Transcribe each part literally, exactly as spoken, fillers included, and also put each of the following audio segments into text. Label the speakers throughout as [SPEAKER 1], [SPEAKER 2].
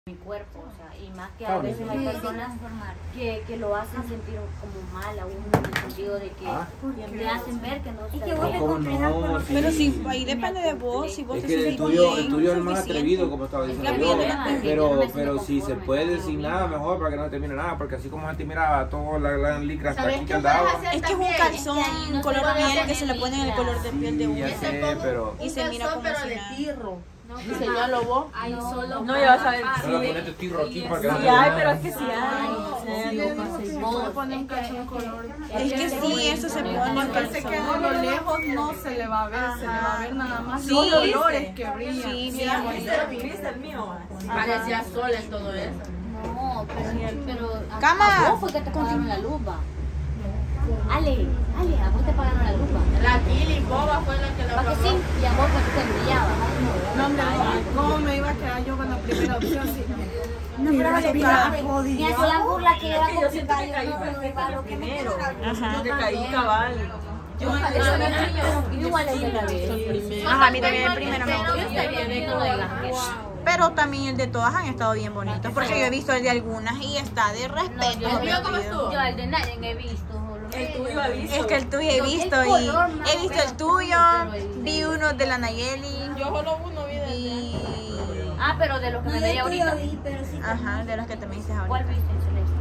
[SPEAKER 1] mi cuerpo, o sea, y más que a veces hay personas que, que lo hacen sentir como mal a uno, en el sentido de que
[SPEAKER 2] ¿Ah?
[SPEAKER 1] le hacen ver que no
[SPEAKER 3] y
[SPEAKER 1] está
[SPEAKER 3] que vos
[SPEAKER 1] bien.
[SPEAKER 3] te complejas por
[SPEAKER 2] Sí.
[SPEAKER 4] Pero si ahí depende de vos, si vos
[SPEAKER 2] Es
[SPEAKER 4] te
[SPEAKER 2] que el
[SPEAKER 4] sentís
[SPEAKER 2] tuyo,
[SPEAKER 4] bien,
[SPEAKER 2] el tuyo es el más
[SPEAKER 4] suficiente.
[SPEAKER 2] atrevido, como estaba diciendo
[SPEAKER 4] La
[SPEAKER 2] yo.
[SPEAKER 4] piedra,
[SPEAKER 2] Pero,
[SPEAKER 1] la
[SPEAKER 2] pero si se
[SPEAKER 1] conforme,
[SPEAKER 2] puede
[SPEAKER 1] algo
[SPEAKER 2] sin
[SPEAKER 1] bien.
[SPEAKER 2] nada, mejor para que no termine nada. Porque así como antes miraba toda la gran licra hasta
[SPEAKER 5] ¿Sabes
[SPEAKER 2] aquí
[SPEAKER 5] qué
[SPEAKER 2] que andaba.
[SPEAKER 5] puedes hacer
[SPEAKER 4] Es que es un
[SPEAKER 5] también?
[SPEAKER 4] calzón
[SPEAKER 1] Es que ahí no
[SPEAKER 4] color
[SPEAKER 1] se puede
[SPEAKER 4] miel que
[SPEAKER 1] hacer
[SPEAKER 4] se le pone en el color de piel de
[SPEAKER 2] Sí,
[SPEAKER 4] uno.
[SPEAKER 2] ya sé, pero...
[SPEAKER 4] Y
[SPEAKER 5] Un
[SPEAKER 4] se mira
[SPEAKER 5] calzón,
[SPEAKER 4] como
[SPEAKER 5] pero
[SPEAKER 4] si
[SPEAKER 5] de
[SPEAKER 4] nada.
[SPEAKER 5] tirro. Diseñalo vos.
[SPEAKER 1] Hay solo
[SPEAKER 6] No, ya vas a ver.
[SPEAKER 2] Solo ponete tirro aquí para que no
[SPEAKER 6] Sí
[SPEAKER 2] te
[SPEAKER 6] hay, pero es que sí hay.
[SPEAKER 1] vos.
[SPEAKER 7] Pone un calzón color.
[SPEAKER 4] Es que sí, eso se pone en
[SPEAKER 7] Porque se
[SPEAKER 4] calzón.
[SPEAKER 7] queda a lo lejos, no se le va a ver, se le va a ver nada más
[SPEAKER 4] Sí,
[SPEAKER 7] los colores que brillan.
[SPEAKER 4] Sí,
[SPEAKER 6] Mira,
[SPEAKER 4] mira.
[SPEAKER 6] ¿viste el mío?
[SPEAKER 5] Parecía sol en todo eso.
[SPEAKER 1] No, pero, pero a,
[SPEAKER 4] Cama.
[SPEAKER 1] a vos fue que te pagaron la lupa. Ale, Ale, a vos te pagaron la lupa.
[SPEAKER 5] La Kili Boba fue la que la
[SPEAKER 1] ¿Para que
[SPEAKER 5] pagó.
[SPEAKER 1] sí? Y a vos porque te brillaba.
[SPEAKER 7] No, hombre, ¿cómo me iba a quedar yo con la primera opción? Sí.
[SPEAKER 3] No, pero vale, para
[SPEAKER 1] Y así la burla que iba a
[SPEAKER 6] Yo siento que caí
[SPEAKER 1] complicar.
[SPEAKER 6] primero.
[SPEAKER 4] Ajá.
[SPEAKER 6] Yo caí cabal. Yo
[SPEAKER 1] Igual es de la vez.
[SPEAKER 4] Ajá, a mí también el primero me gustó.
[SPEAKER 1] Yo estoy bien, no digas eso.
[SPEAKER 4] Pero también el de todas han estado bien bonitos. Porque yo he visto el de algunas y está de respeto.
[SPEAKER 1] yo-
[SPEAKER 5] ¿El mío cómo estuvo?
[SPEAKER 1] Yo el de nadie he visto.
[SPEAKER 6] El tuyo ha visto.
[SPEAKER 4] Es que el tuyo he visto y he visto el tuyo, vi uno de la Nayeli
[SPEAKER 5] Yo solo uno vi de
[SPEAKER 4] y...
[SPEAKER 1] Ah, pero de los que
[SPEAKER 3] no,
[SPEAKER 1] me
[SPEAKER 3] yo
[SPEAKER 1] veía
[SPEAKER 3] estoy
[SPEAKER 1] ahorita.
[SPEAKER 3] ahí, pero sí.
[SPEAKER 4] Ajá, de los que te me dices
[SPEAKER 1] ¿Cuál
[SPEAKER 4] ahorita.
[SPEAKER 1] viste, Celeste?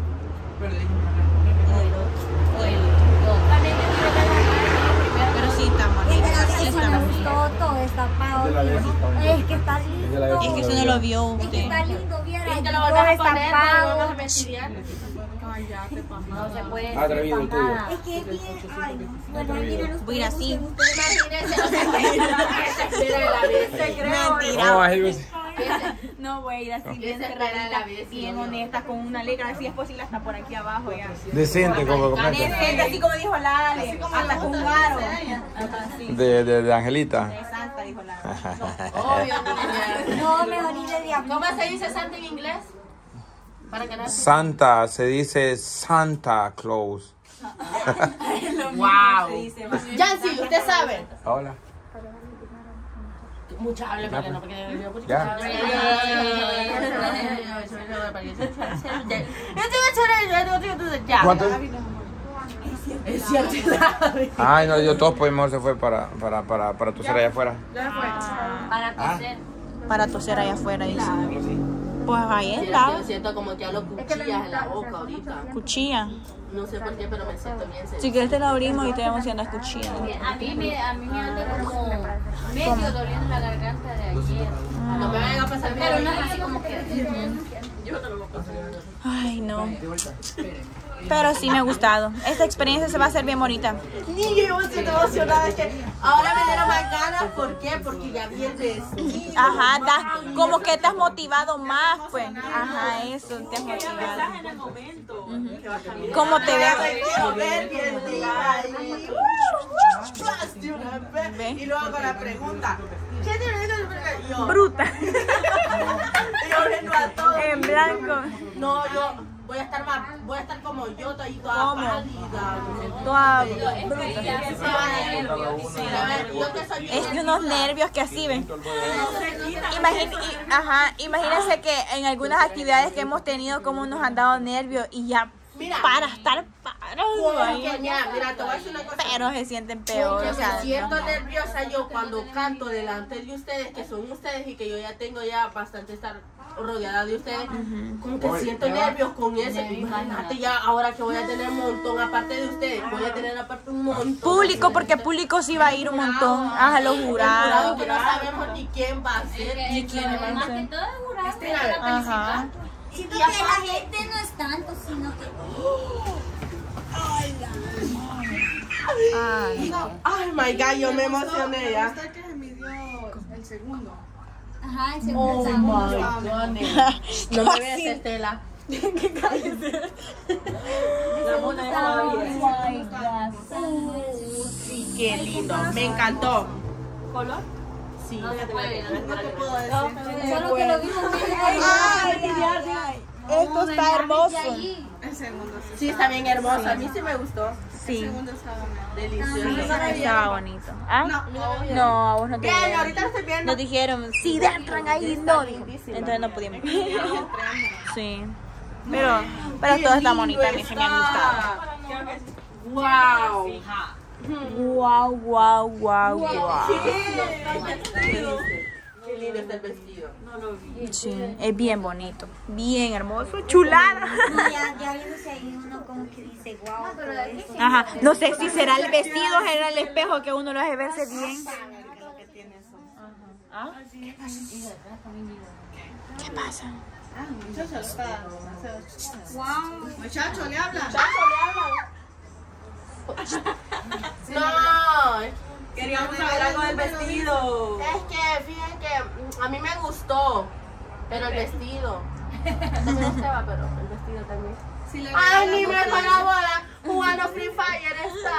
[SPEAKER 4] O el otro.
[SPEAKER 1] O el dos.
[SPEAKER 4] Pero sí está
[SPEAKER 3] El
[SPEAKER 4] bonito.
[SPEAKER 3] de la
[SPEAKER 4] Sí
[SPEAKER 3] vez
[SPEAKER 4] está
[SPEAKER 3] me
[SPEAKER 4] bonito.
[SPEAKER 3] gustó todo destapado.
[SPEAKER 2] De la vez está bonito.
[SPEAKER 3] Es que está lindo.
[SPEAKER 2] De la vez
[SPEAKER 4] Es que eso no lo vio
[SPEAKER 3] Es que
[SPEAKER 4] usted.
[SPEAKER 3] está lindo, viera.
[SPEAKER 5] Y te lo
[SPEAKER 3] todo
[SPEAKER 5] volvés a poner, te lo
[SPEAKER 3] destapado.
[SPEAKER 5] vamos a mentir.
[SPEAKER 7] Cállate, papá.
[SPEAKER 1] No se puede
[SPEAKER 2] Ah, atrevido el tuyo.
[SPEAKER 1] nada.
[SPEAKER 3] Es que es bien. Ay, no. Bueno, ahí miren ustedes.
[SPEAKER 4] Voy a ir así.
[SPEAKER 3] ustedes-
[SPEAKER 5] Imagínense, o sea, que se espera la vez.
[SPEAKER 4] Mentira.
[SPEAKER 2] No, ahí ves.
[SPEAKER 4] No voy a ir así bien
[SPEAKER 5] Esa espera
[SPEAKER 4] cerradita,
[SPEAKER 5] la vida, sí,
[SPEAKER 4] bien
[SPEAKER 5] no.
[SPEAKER 4] honesta, con una letra así es posible hasta por aquí abajo ya.
[SPEAKER 2] Decente, como comenta.
[SPEAKER 4] Decente, así como dijo la Ale, hasta con un aro. Ajá, sí.
[SPEAKER 2] De, de, de Angelita.
[SPEAKER 4] De Santa, dijo la Ale.
[SPEAKER 5] Obvio, niña.
[SPEAKER 3] No, mejor ir de diablo.
[SPEAKER 5] ¿Cómo se dice santa en inglés? Para que no se...
[SPEAKER 2] Santa, se dice Santa Claus.
[SPEAKER 5] Wow. Yancy, ¿usted sabe?
[SPEAKER 2] Hola.
[SPEAKER 5] Mucha hable para que no, porque
[SPEAKER 2] Ya. ¿Cuánto?
[SPEAKER 5] Es cierto.
[SPEAKER 2] Ay, no, yo todos pues mejor se fue para, para, para, para toser allá afuera.
[SPEAKER 1] Para toser.
[SPEAKER 4] Para toser allá afuera, dice. Pues ahí está.
[SPEAKER 5] Yo siento como que hablo cuchillas en la boca ahorita.
[SPEAKER 4] Cuchilla.
[SPEAKER 5] No sé por qué, pero me siento bien
[SPEAKER 4] Si
[SPEAKER 5] sensible.
[SPEAKER 4] quieres te la abrimos y te vamos haciendo las cuchillas.
[SPEAKER 1] A mí me, a mí me anda como medio doliendo la garganta de ayer.
[SPEAKER 5] No me vayan a pasar
[SPEAKER 1] Pero no
[SPEAKER 5] bien.
[SPEAKER 1] es así como que...
[SPEAKER 5] Yo no lo voy a pasar.
[SPEAKER 4] Ay, no. Pero sí me ha gustado. Esta experiencia se va a hacer bien bonita.
[SPEAKER 5] Niña, yo me siento emocionada. Es que ahora me dieron más ganas. ¿Por qué? Porque ya vi el vestido.
[SPEAKER 4] Ajá, das- como que te has motivado más, pues. Ajá, eso, te has motivado.
[SPEAKER 6] en el momento.
[SPEAKER 4] ¿Cómo te
[SPEAKER 5] Quiero
[SPEAKER 4] ves?
[SPEAKER 5] ver bien día ahí. De una vez.
[SPEAKER 4] Ve.
[SPEAKER 5] Y luego con la pregunta. ¿Qué tiene eso? Y yo,
[SPEAKER 4] Bruta.
[SPEAKER 5] yo viendo a todos.
[SPEAKER 4] En blanco.
[SPEAKER 5] No, yo voy a estar más, voy a estar como yo, toda, toda
[SPEAKER 4] ¿Cómo?
[SPEAKER 5] pálida.
[SPEAKER 4] Toda
[SPEAKER 5] Sí, a ver, yo que soy
[SPEAKER 4] Es de unos nervios que así ven. Imagín- y- ajá, imagínense que en algunas actividades que hemos tenido como nos han dado nervios y ya
[SPEAKER 5] Mira,
[SPEAKER 4] para estar parados ahí,
[SPEAKER 5] porque, mira, mira, te voy a decir una cosa.
[SPEAKER 4] pero se sienten peor.
[SPEAKER 5] Porque
[SPEAKER 4] O sea,
[SPEAKER 5] me siento
[SPEAKER 4] no.
[SPEAKER 5] nerviosa yo cuando canto delante de ustedes, que son ustedes y que yo ya tengo ya bastante estar rodeada de ustedes, como que siento nervios con eso. Imagínate ya ahora que voy a tener un montón, aparte de ustedes, voy a tener aparte un montón.
[SPEAKER 4] Público, porque público sí va a ir un montón. Ajá, los
[SPEAKER 5] El jurado
[SPEAKER 4] jurados.
[SPEAKER 5] que no sabemos ni quién va a ser.
[SPEAKER 1] Ni quién va a ser. Todo es jurado, pero la
[SPEAKER 4] Ajá.
[SPEAKER 1] felicita.
[SPEAKER 3] Siento que la gente no es tanto, sino que.
[SPEAKER 4] Ay,
[SPEAKER 5] Ay, my God, yo me emocioné ya.
[SPEAKER 7] Usted que se midió el segundo.
[SPEAKER 3] Ajá, el
[SPEAKER 5] Oh
[SPEAKER 3] segundo
[SPEAKER 5] my
[SPEAKER 3] examen.
[SPEAKER 5] goodness. No me veas, Estela. Sí, qué lindo. Me encantó.
[SPEAKER 6] ¿Color?
[SPEAKER 5] Sí.
[SPEAKER 1] No se puede, no se puede.
[SPEAKER 3] Solo que lo vimos bien.
[SPEAKER 5] Ay,
[SPEAKER 4] esto está hermoso.
[SPEAKER 7] El segundo sí.
[SPEAKER 5] Sí, está bien hermoso. A mí sí me gustó.
[SPEAKER 4] Sí,
[SPEAKER 7] El segundo estaba mejor.
[SPEAKER 5] Delicioso.
[SPEAKER 4] estaba bonito. ¿Ah?
[SPEAKER 7] No.
[SPEAKER 4] No, a vos no te
[SPEAKER 5] Bien,
[SPEAKER 4] dijeron.
[SPEAKER 5] ahorita lo estoy viendo.
[SPEAKER 4] Nos dijeron, sí, entran ahí, no. dijo.
[SPEAKER 5] lindísima.
[SPEAKER 4] Entonces no pudimos. Sí. Pero, pero todo está bonito, a mí sí me ha gustado.
[SPEAKER 5] Wow.
[SPEAKER 4] Guau, guau, guau, guau.
[SPEAKER 5] Qué lindo está el vestido.
[SPEAKER 4] Sí, es bien bonito, bien hermoso, chulada.
[SPEAKER 3] Ya, ya viéndose ahí uno como que dice, wow, todo eso.
[SPEAKER 4] Ajá, no sé si será el vestido, será el espejo que uno lo hace verse bien. ¿Ah? ¿Qué pasa? ¿Qué pasa?
[SPEAKER 7] Ah, muchacho, lo está.
[SPEAKER 3] Wow.
[SPEAKER 7] Muchacho, le habla.
[SPEAKER 5] No,
[SPEAKER 6] Queríamos saber algo del vestido.
[SPEAKER 5] es que fíjense que a mí me gustó, pero el vestido. También estaba, pero el vestido también.
[SPEAKER 7] Si le
[SPEAKER 5] Ay, ni me colabora jugando Free Fire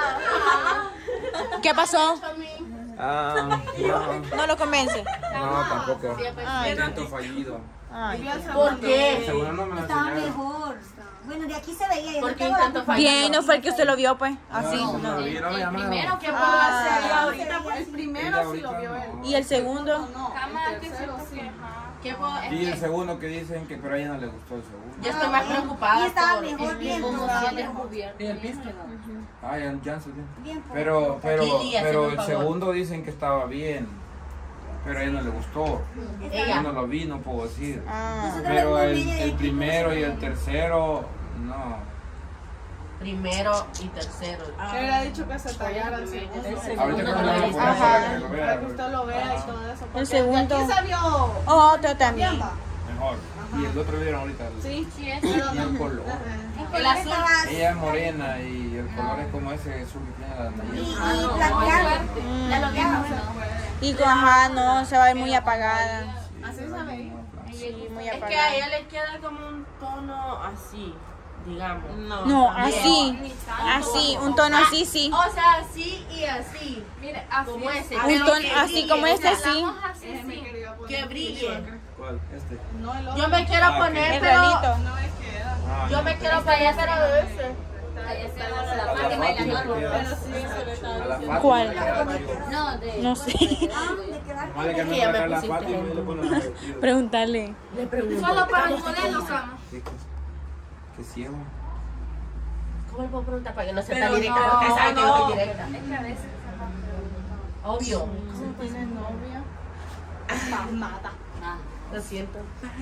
[SPEAKER 5] está.
[SPEAKER 4] ¿Qué pasó?
[SPEAKER 2] Ah, no,
[SPEAKER 4] No lo convence.
[SPEAKER 2] no, tampoco.
[SPEAKER 4] Ay,
[SPEAKER 2] Intento fallido.
[SPEAKER 4] ay.
[SPEAKER 5] ¿Por qué?
[SPEAKER 2] Seguro no me lo
[SPEAKER 3] Estaba
[SPEAKER 2] enseñaron.
[SPEAKER 3] mejor. Bueno, de aquí se veía.
[SPEAKER 5] ¿Por qué intento fallar?
[SPEAKER 4] Bien, no fue el que usted lo vio, pues. Así.
[SPEAKER 2] No,
[SPEAKER 4] No.
[SPEAKER 2] no, yo no me llamaron.
[SPEAKER 1] Primero que puedo
[SPEAKER 4] Ah.
[SPEAKER 1] hacer.
[SPEAKER 7] ahorita, pues, el primero sí lo vio él.
[SPEAKER 4] ¿Y el segundo?
[SPEAKER 7] No, el tercero sí.
[SPEAKER 5] ¿Qué puedo?
[SPEAKER 2] Y el segundo que dicen que pero a ella no le gustó el segundo.
[SPEAKER 5] Yo estoy más preocupada.
[SPEAKER 3] Y estaba
[SPEAKER 5] por-
[SPEAKER 3] mejor bien.
[SPEAKER 1] Como
[SPEAKER 3] estaba
[SPEAKER 1] si él
[SPEAKER 3] mejor.
[SPEAKER 1] descubierto.
[SPEAKER 2] Ah, ya, ya se dio.
[SPEAKER 3] Bien, por-
[SPEAKER 2] Pero, pero,
[SPEAKER 5] Lili, hazme
[SPEAKER 2] pero
[SPEAKER 5] un
[SPEAKER 2] el
[SPEAKER 5] favor.
[SPEAKER 2] segundo dicen que estaba bien. Pero a ella no le gustó.
[SPEAKER 5] Ella.
[SPEAKER 2] Yo no lo vi, no puedo decir.
[SPEAKER 4] Ah.
[SPEAKER 3] Nosotros
[SPEAKER 2] Pero
[SPEAKER 3] le
[SPEAKER 2] el,
[SPEAKER 3] dimos media
[SPEAKER 2] el
[SPEAKER 3] de
[SPEAKER 2] primero y el tercero, no.
[SPEAKER 5] Primero y tercero.
[SPEAKER 7] Le hubiera dicho que se tallara el segundo.
[SPEAKER 2] Ahorita cuando lo voy a
[SPEAKER 4] Ajá.
[SPEAKER 2] para que lo
[SPEAKER 7] Para
[SPEAKER 2] vea.
[SPEAKER 7] que usted lo vea y todo eso. porque
[SPEAKER 4] El segundo.
[SPEAKER 7] de aquí salió
[SPEAKER 4] Otro también.
[SPEAKER 7] bien, va.
[SPEAKER 2] Mejor. Y el otro vieron ahorita. El,
[SPEAKER 7] Sí,
[SPEAKER 1] Sí, es.
[SPEAKER 2] y el color.
[SPEAKER 3] El azul. Estaba
[SPEAKER 2] Ella es morena y el color es como ese azul que tiene la
[SPEAKER 3] y,
[SPEAKER 2] nariz.
[SPEAKER 3] y plateado.
[SPEAKER 1] Ya lo vieron, ¿no?
[SPEAKER 4] Y con, ajá, no, se va a ver muy apagada.
[SPEAKER 7] así se veía.
[SPEAKER 4] Sí, muy
[SPEAKER 5] Es que a
[SPEAKER 4] apagada.
[SPEAKER 5] ella le queda como un tono así, digamos.
[SPEAKER 6] No.
[SPEAKER 4] No, así. Así, un tono así, sí.
[SPEAKER 5] O sea, así y así.
[SPEAKER 1] Mire, así
[SPEAKER 5] Como
[SPEAKER 1] es.
[SPEAKER 5] ese.
[SPEAKER 4] Un
[SPEAKER 5] pero
[SPEAKER 4] tono
[SPEAKER 5] que
[SPEAKER 4] así
[SPEAKER 5] brille,
[SPEAKER 4] como
[SPEAKER 5] o sea,
[SPEAKER 4] este, sí.
[SPEAKER 1] Hablamos así,
[SPEAKER 7] Ese me
[SPEAKER 1] sí.
[SPEAKER 7] quería poner.
[SPEAKER 5] Que brille.
[SPEAKER 2] ¿Cuál? Este.
[SPEAKER 7] No, el otro.
[SPEAKER 5] Yo me quiero
[SPEAKER 2] Ah, ok.
[SPEAKER 5] poner,
[SPEAKER 4] El
[SPEAKER 5] pero...
[SPEAKER 4] rolito.
[SPEAKER 7] No me queda.
[SPEAKER 2] Ah,
[SPEAKER 5] Yo
[SPEAKER 2] ya.
[SPEAKER 5] me quiero poner, pero de ese.
[SPEAKER 1] Ahí está la
[SPEAKER 2] A la
[SPEAKER 1] Fátima y
[SPEAKER 2] Fátima
[SPEAKER 1] la
[SPEAKER 2] le
[SPEAKER 1] Norma.
[SPEAKER 2] queda.
[SPEAKER 7] Pero sí, se le
[SPEAKER 2] A la Fátima
[SPEAKER 4] ¿Cuál?
[SPEAKER 2] le queda chido.
[SPEAKER 1] No, de.
[SPEAKER 4] No sé.
[SPEAKER 3] Ah, de quedar.
[SPEAKER 2] Nomás le cambió
[SPEAKER 5] que ya
[SPEAKER 2] para
[SPEAKER 5] me
[SPEAKER 2] acá la
[SPEAKER 5] pusiste
[SPEAKER 2] Fátima y le ponen el vestido.
[SPEAKER 4] Preguntarle.
[SPEAKER 5] Le pregunto.
[SPEAKER 1] Solo para el modelo, Sama.
[SPEAKER 2] Sí, que- Que ciego.
[SPEAKER 5] ¿Cómo le puedo preguntar para que no sea
[SPEAKER 6] Pero
[SPEAKER 5] tan directa?
[SPEAKER 6] no,
[SPEAKER 5] Porque sabe que yo
[SPEAKER 6] no.
[SPEAKER 5] soy directa.
[SPEAKER 1] Es que a veces.
[SPEAKER 5] Obvio.
[SPEAKER 7] ¿Cómo tienes novia? Nada.
[SPEAKER 1] Ah.
[SPEAKER 5] Lo siento.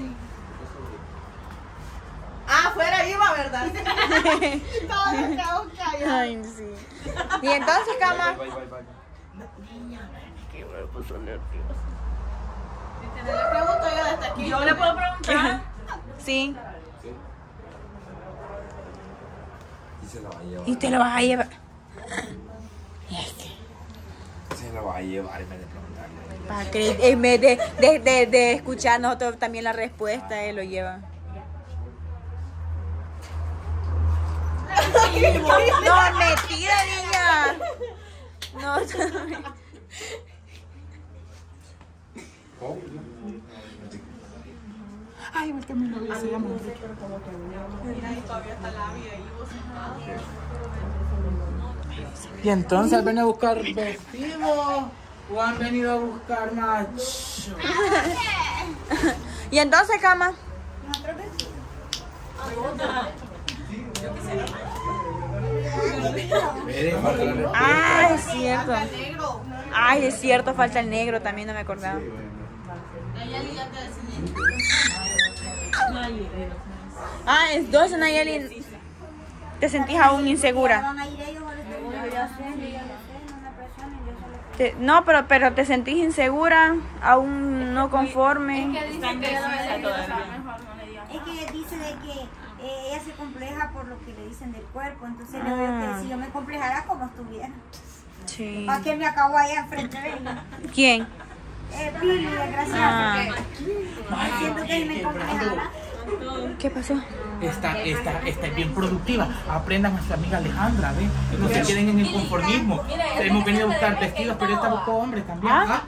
[SPEAKER 7] Ah, afuera iba, ¿verdad? Todo se quedó callado.
[SPEAKER 4] Ay, sí. Y entonces, cama.
[SPEAKER 2] Bye, bye, bye.
[SPEAKER 5] Que me puso nervioso.
[SPEAKER 7] Le pregunto yo desde aquí.
[SPEAKER 6] Yo le puedo preguntar.
[SPEAKER 4] Sí.
[SPEAKER 2] Y se la va a llevar.
[SPEAKER 4] Y te lo vas a llevar.
[SPEAKER 2] Se la va a llevar en vez de preguntarle.
[SPEAKER 4] Para que en vez de, de, de, de escuchar nosotros también la respuesta, él lo lleva. No, mentira, niña. No,
[SPEAKER 2] Oh.
[SPEAKER 4] ay, el que mi novio se llama.
[SPEAKER 7] Mira, y todavía está la vida ahí. vos.
[SPEAKER 8] Y entonces han venido a buscar vestido o han venido a buscar macho.
[SPEAKER 4] Y entonces, cama.
[SPEAKER 2] Miren, falta la respuesta.
[SPEAKER 4] Ah, es cierto.
[SPEAKER 7] Negro.
[SPEAKER 4] Ay, es cierto, falta el negro, también no me acordaba. Ah, entonces, Nayeli, ¿te sentís aún insegura?
[SPEAKER 3] Van a ir ellos ahorita. Yo ya sé, yo ya lo sé, no me presionen, yo solo
[SPEAKER 4] Te- no, pero, pero ¿te sentís insegura? ¿Aún no conforme?
[SPEAKER 1] Que dicen que no
[SPEAKER 3] Es que dice de que eh, ella se compleja por lo que le dicen del cuerpo, entonces le digo que si yo me complejara como estuviera.
[SPEAKER 4] Sí.
[SPEAKER 3] ¿Para qué me acabo allá enfrente de ella?
[SPEAKER 4] ¿Quién?
[SPEAKER 3] Eh, Pili, desgraciada.
[SPEAKER 4] Ah,
[SPEAKER 3] Siento que si me complejara.
[SPEAKER 4] ¿qué pasó?
[SPEAKER 8] Esta, esta, esta es bien productiva. Aprendan a nuestra amiga Alejandra, ¿ven? No se queden en el conformismo. Hemos venido a buscar vestidos, pero esta buscó hombres también. ¿Ah?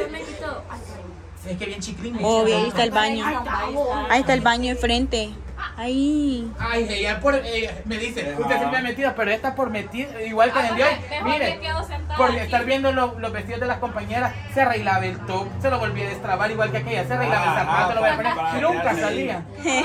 [SPEAKER 1] todo.
[SPEAKER 8] Es que bien chiclín.
[SPEAKER 4] Obvio, ahí está el baño. Ahí está el baño enfrente. Ahí.
[SPEAKER 8] Ay, ella por, ella me dice, usted siempre ha metido, pero esta por metir, igual que en el de hoy, mire, por estar viendo lo- los vestidos de las compañeras, se arreglaba el top, se lo volvía a destrabar, igual que aquella, se arreglaba el zapato, lo voy a poner, y nunca salía.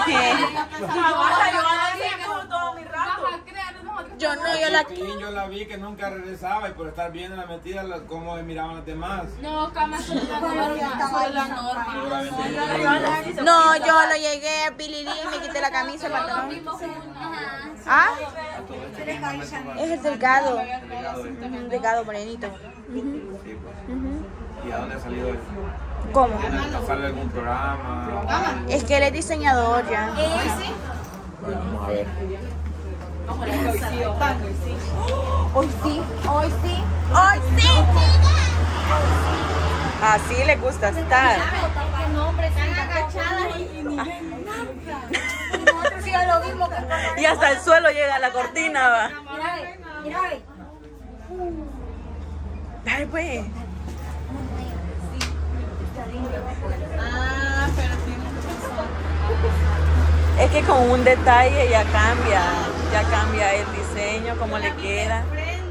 [SPEAKER 4] Yo no, yo la...
[SPEAKER 2] Yo la vi que nunca regresaba y por estar viendo la metida, la- cómo miraban los demás.
[SPEAKER 1] No, cama solo la norma.
[SPEAKER 4] No, yo lo llegué a Billy Lee, me quité la camisa, el pantalón. ¿Ah? Es el delgado. Un delgado morenito.
[SPEAKER 2] ¿Y a dónde ha salido él?
[SPEAKER 4] ¿Cómo?
[SPEAKER 2] ¿Sale algún programa?
[SPEAKER 4] Es que él es diseñador ya.
[SPEAKER 2] Bueno, vamos a ver.
[SPEAKER 4] Hoy sí, hoy sí, hoy sí. Así le gusta estar. Y hasta el suelo llega la cortina, va. Ay, pues. Es que con un detalle ya cambia, ya cambia el diseño, cómo le queda.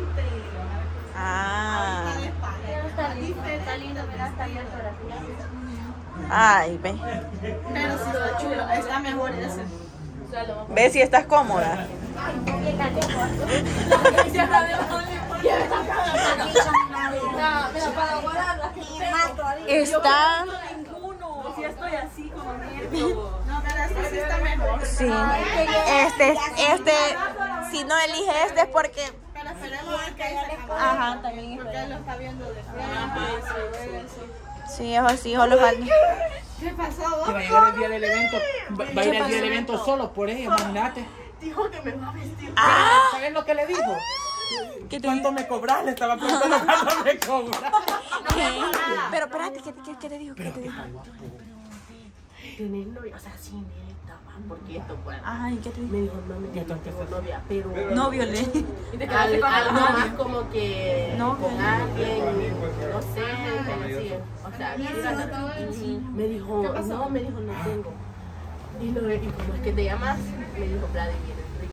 [SPEAKER 4] Ah. Ay, ve.
[SPEAKER 7] Pero sí está chulo, está mejor ese.
[SPEAKER 4] Ve si estás cómoda. Está.
[SPEAKER 7] Si estoy así como nervio. No, pero este sí está mejor.
[SPEAKER 4] Sí. Este, este, si no elige este es porque.
[SPEAKER 7] Pero esperemos a ver que ahí se acabó.
[SPEAKER 4] Ajá, también.
[SPEAKER 7] Porque él lo está viendo de frente.
[SPEAKER 4] Sí, eso sí, solo falta.
[SPEAKER 7] ¿Qué pasó?
[SPEAKER 8] Que va a llegar el día del evento, va, va a ir el día del evento solo por ella, imagínate.
[SPEAKER 7] Dijo que me va a vestir.
[SPEAKER 4] Ah.
[SPEAKER 8] ¿Sabes lo que le dijo?
[SPEAKER 4] ¿Qué te
[SPEAKER 8] ¿Cuánto me cobras? Le estaba preguntando cuánto me cobras.
[SPEAKER 4] ¿Qué? Pero espérate, ¿qué, qué, qué te dijo? ¿Qué te dijo?
[SPEAKER 5] Tener novia, o sea, sí, neta, man, porque esto fue.
[SPEAKER 4] Ay, ¿qué te dijo?
[SPEAKER 5] Me dijo, no, me tengo novia, pero.
[SPEAKER 4] No violé.
[SPEAKER 5] Al- algo más como que
[SPEAKER 4] No,
[SPEAKER 5] con
[SPEAKER 4] que-
[SPEAKER 5] alguien, no sé, así, o sea, dígale. Me dijo, no, me dijo, no tengo. Y, lo, y como es que te llamas, me dijo Vladimir.